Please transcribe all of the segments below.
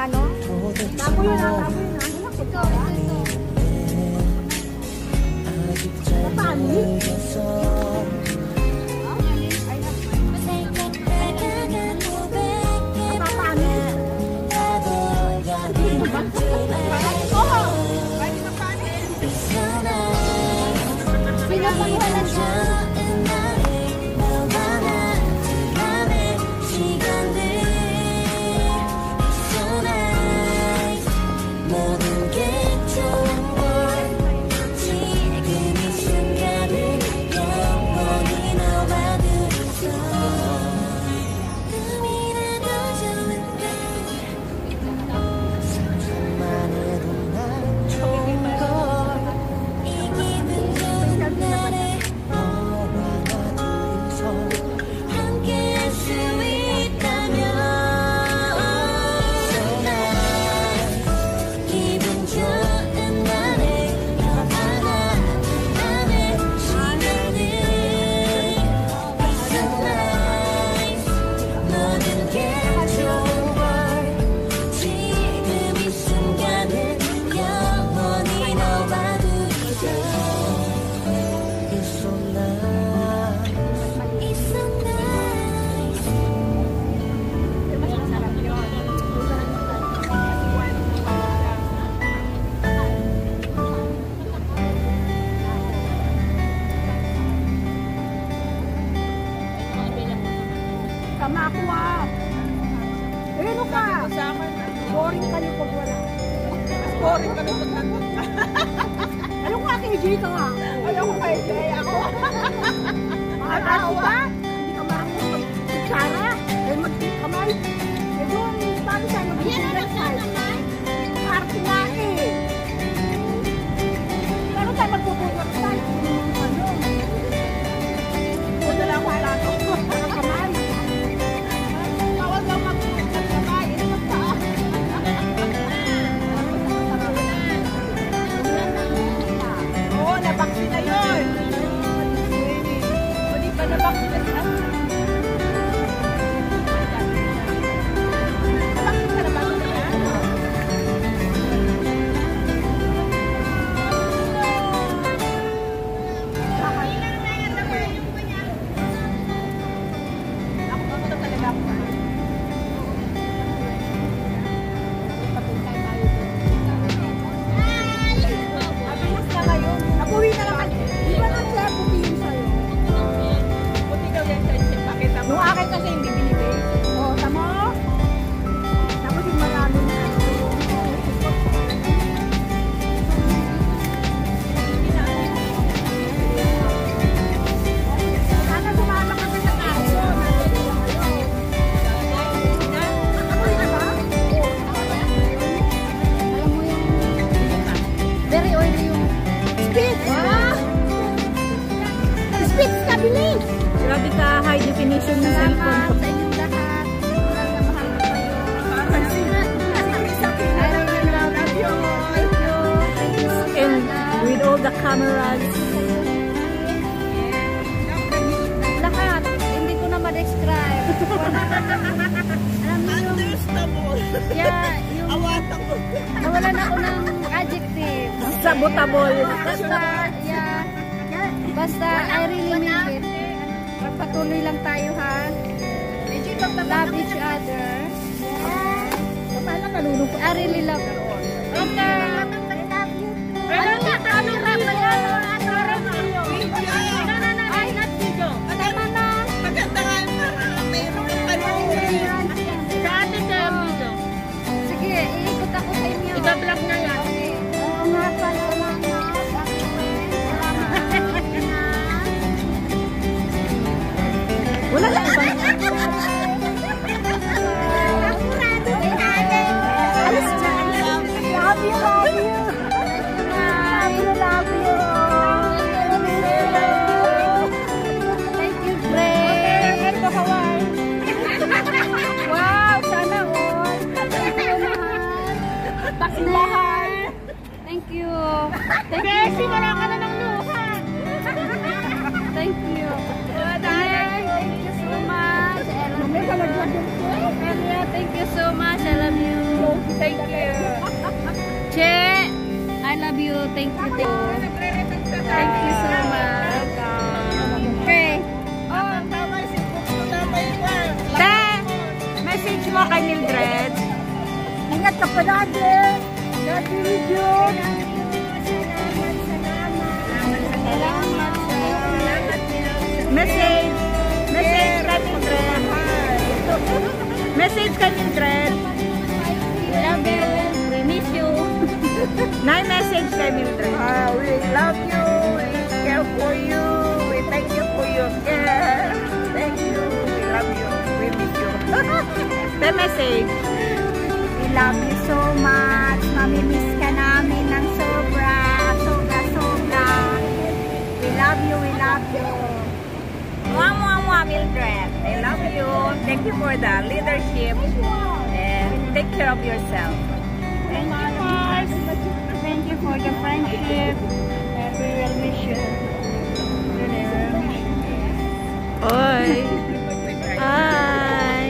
ano? Tabo yun ha, tabo yun ha. Napani? Sama ako ah. Eh, ano ka? Boring ka niyo pag wala. Boring ka niyo pag nandun ka. Ano ka kay Jay ka nga? Ano ko kay Jay? Ako. Mga tao ba? Hindi ka marunong mag-tsara. Eh, mag-kamay. Eh, doon, sabi tayo mag-exercise. Party nga eh. Pero tayo mag-exercise. Ano? Huwag na lang ako alato. Kamay. Nabaksin na yun! O di ba nabaksin na siya? Nabaksin ka na ba ito na yan? Ilang na yan na ba yung kanya? Ako ba ito talaga ako? Patintay tayo ito. Uwi na naman. Di ba nang siya pupihin sa'yo? Buti daw yan sa'yo. Pakita mo. Yung akin kasi hindi binibig. O, tamo? Tapos yung marami na. Sana sumama kami sa kaso. Ako'y na ba? Alam mo yung very oily yung speed! Ah! Speed ka, bilis! Grabe ka, high definition na cellphone. Salamat sa inyong lahat. Mahal na mahal na kayo. Thank you. Thank you. And with all the cameras. Lahat. Hindi ko na ma-describe. Alam mo yung... Understandable. Yeah, yung... Awatang ko. Nawalan ako ng adjective. Sabotable. Basta, I really mean it. Patuloy lang tayo ha. Love each other. I really love you all. Okay. Ano na? Ano na? Ay, not video. Tama na. Maganda nga yung mayroon ng kanong. Sa atin na yung video. Sige, iikot ako sa inyo. Iba-vlog na yan. Oo nga pala. Wala lang ba? Alis dyan. Love you. Thank you so much. Okay. Message mo kay Mildred. Ingat ka pa lagi. God be with you. Message kay Mildred. Message kay Mildred. Love you. We miss you. Nay message kay Mildred. We love you. We care for you. We thank you for your care. Thank you. We love you. We miss you. The message. We love you so much. Mamimiss ka namin ng sobra. Sobra. We love you. We love you. Mwah, Mildred. I love you. Thank you for the leadership. And take care of yourself. Thank you, Mars. Thank you for the friendship. And we will miss you. Oy. Hi.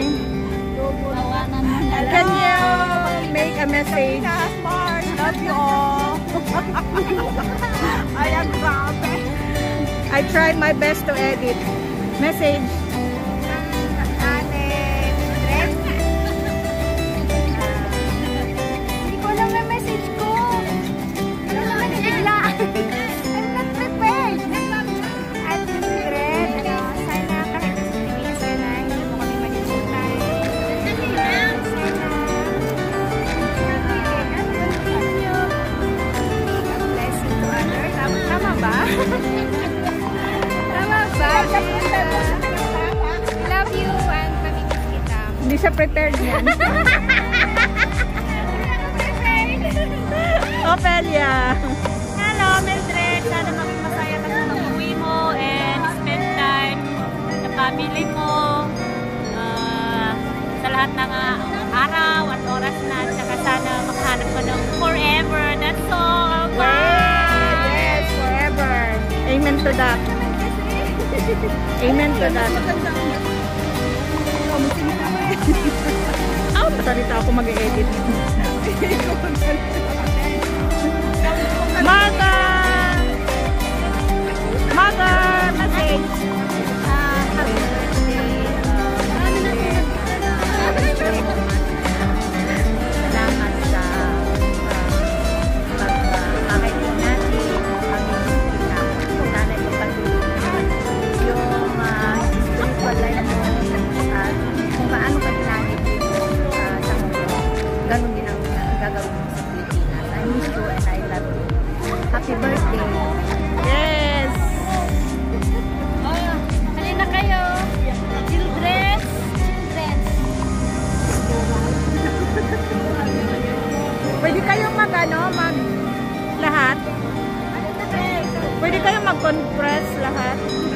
Can you make a message? Mars, love you all. I am proud. I tried my best to edit. Message. Hindi ko alam na message ko. Ano naman bigla? I'm not prepared. At Mildred, sana kahit sabihin sana, hindi mo kami malimutan. God bless you to others. Tama ba? Tama ba? We love you and mamimiss kita. Hindi siya prepared yan. Ophelia. Hello, Mildred. Sana maging masaya ka sa pag-uwi mo and spend time sa family mo. Sa lahat ng araw at oras na. Saka sana makahanap ka ng forever. That's all. Bye! Yes, forever. Amen to that. Amen to that. Oh, masalita ako mag-edit. Mother, message. Happy birthday. Salamat sa pagkakahit mo natin. Sana yung pag-ibig, yung spiritual life mo, at kung paano ka ginamit dito sa mundo. Ganun din ang gagawin mo sa Pilipinas. I miss you and I love you. Happy birthday. Yes. Halina kayo. Children. Pwede kayong mag lahat? Pwede kayong mag-compress lahat?